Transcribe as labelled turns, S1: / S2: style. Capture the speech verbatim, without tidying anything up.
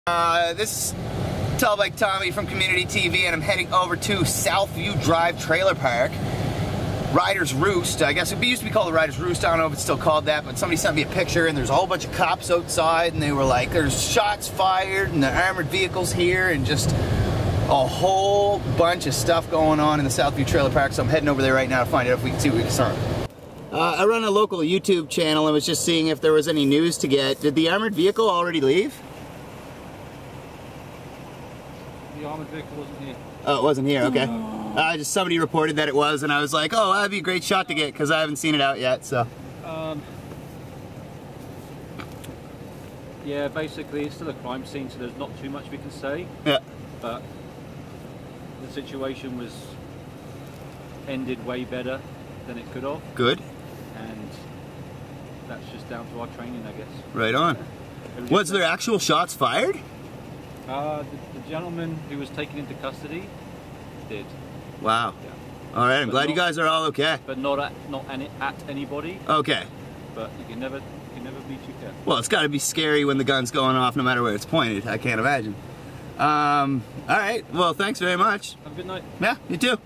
S1: Uh, this is Tellbike Tommy from Community T V, and I'm heading over to Southview Drive Trailer Park. Riders Roost. I guess it used to be called the Riders Roost. I don't know if it's still called that, but somebody sent me a picture, and there's a whole bunch of cops outside, and they were like, there's shots fired, and the armored vehicles here, and just a whole bunch of stuff going on in the Southview Trailer Park. So I'm heading over there right now to find out if we can see what we can start. Uh, I run a local YouTube channel and was just seeing if there was any news to get. Did the armored vehicle already leave?
S2: The armored vehicle wasn't here.
S1: Oh, it wasn't here, okay. Uh, just somebody reported that it was, and I was like, oh, that'd be a great shot to get, because I haven't seen it out yet, so.
S2: Um, yeah, basically, it's still a crime scene, so there's not too much we can say.
S1: Yeah.
S2: But the situation was ended way better than it could have.
S1: Good.
S2: And that's just down to our training, I guess.
S1: Right on. Was there actual shots fired?
S2: Uh, the, the gentleman who was taken into custody did.
S1: Wow.
S2: Yeah.
S1: All right, I'm
S2: but
S1: glad
S2: not,
S1: you guys are all okay.
S2: But not at not any, at anybody.
S1: Okay.
S2: But you can never you can never be too careful.
S1: Well, it's got to be scary when the gun's going off, no matter where it's pointed. I can't imagine. Um. All right. Well, thanks very much.
S2: Have a good night.
S1: Yeah. You too.